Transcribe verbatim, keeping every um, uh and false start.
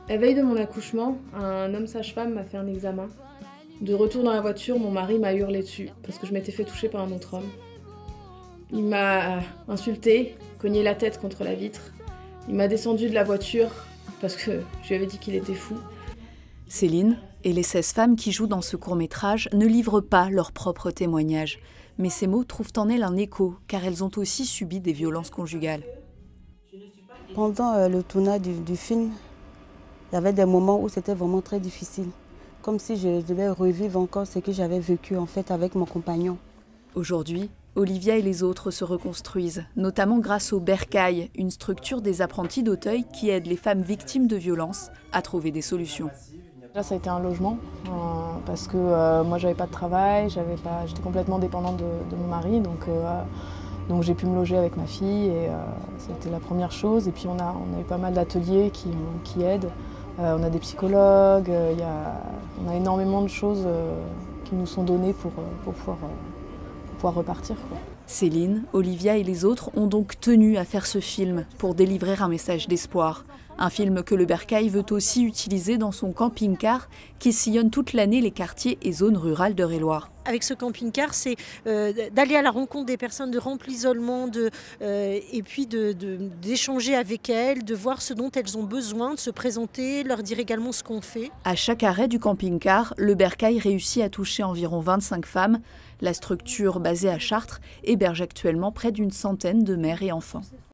La veille de mon accouchement, un homme sage-femme m'a fait un examen. De retour dans la voiture, mon mari m'a hurlé dessus parce que je m'étais fait toucher par un autre homme. Il m'a insulté, cogné la tête contre la vitre. Il m'a descendu de la voiture parce que je lui avais dit qu'il était fou. Céline et les seize femmes qui jouent dans ce court-métrage ne livrent pas leur propre témoignage. Mais ces mots trouvent en elles un écho, car elles ont aussi subi des violences conjugales. Pendant euh, le tournage du, du film, il y avait des moments où c'était vraiment très difficile. Comme si je devais revivre encore ce que j'avais vécu en fait avec mon compagnon. Aujourd'hui, Olivia et les autres se reconstruisent, notamment grâce au Bercail, une structure des apprentis d'Auteuil qui aide les femmes victimes de violences à trouver des solutions. Là, ça a été un logement, euh, parce que euh, moi, j'avais pas de travail, j'avais pas, j'étais complètement dépendante de, de mon mari, donc, euh, donc j'ai pu me loger avec ma fille, et euh, c'était la première chose. Et puis on a, on a eu pas mal d'ateliers qui, qui aident. Euh, on a des psychologues, euh, y a, on a énormément de choses euh, qui nous sont données pour, pour, pouvoir, pour pouvoir repartir, quoi. Céline, Olivia et les autres ont donc tenu à faire ce film pour délivrer un message d'espoir. Un film que le Bercail veut aussi utiliser dans son camping-car qui sillonne toute l'année les quartiers et zones rurales d'Eure-et-Loir. Avec ce camping-car, c'est euh, d'aller à la rencontre des personnes de rempli isolement de, euh, et puis d'échanger de, de, avec elles, de voir ce dont elles ont besoin, de se présenter, leur dire également ce qu'on fait. À chaque arrêt du camping-car, le Bercail réussit à toucher environ vingt-cinq femmes. La structure basée à Chartres héberge actuellement près d'une centaine de mères et enfants.